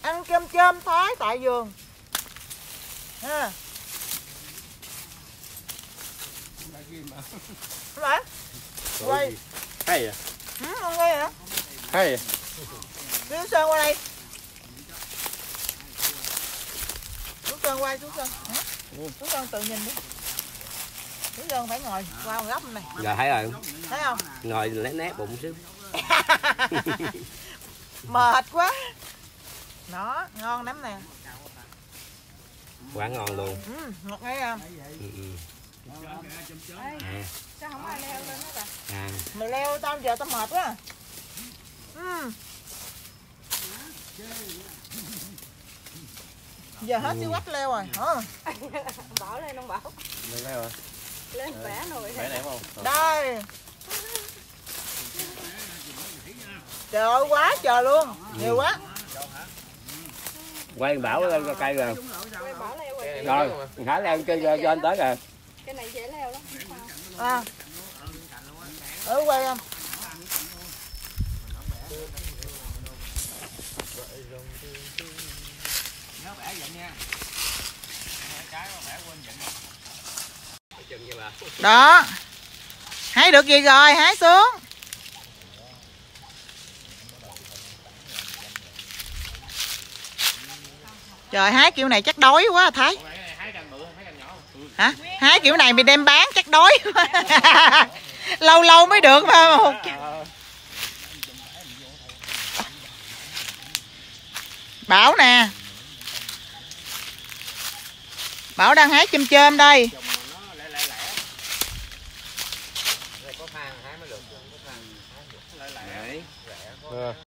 Ăn chôm chôm Thái tại vườn ha. Vậy quay hay à? Không nghe hả? Hay à? Chú Sơn qua đây. Chú Sơn quay, chú Sơn. Chú Sơn tự nhìn đi. Chú Sơn phải ngồi qua một góc này. Giờ thấy rồi. Thấy không? Ngồi lép nép bụng xíu. Mệt quá. Đó, ngon lắm nè. Quá ngon luôn. Ngọt nghe không? Sao không ai leo lên hết à? Mày leo tao giờ tao mệt quá. Giờ hết siêu quách leo rồi. Bỏ lên không Bảo? Lên leo rồi. Lên vẽ nồi. Vẽ đẹp không? Đây. Trời ơi quá trời luôn. Nhiều quá. Quay Bảo lên cây rồi. Bảo leo rồi. Rồi, Khả leo chơi cho anh tới rồi. Cái này dễ leo lắm. À. Quay không? Nhớ bẻ vậy nha. Cái mà bẻ quên vậy. Đó. Hái được gì rồi, hái xuống. Trời, hái kiểu này chắc đói quá Thái. Hả? Hái kiểu này mày đem bán chắc đói. Lâu lâu mới được phải không? Bảo nè. Bảo đang hái chôm chôm đây.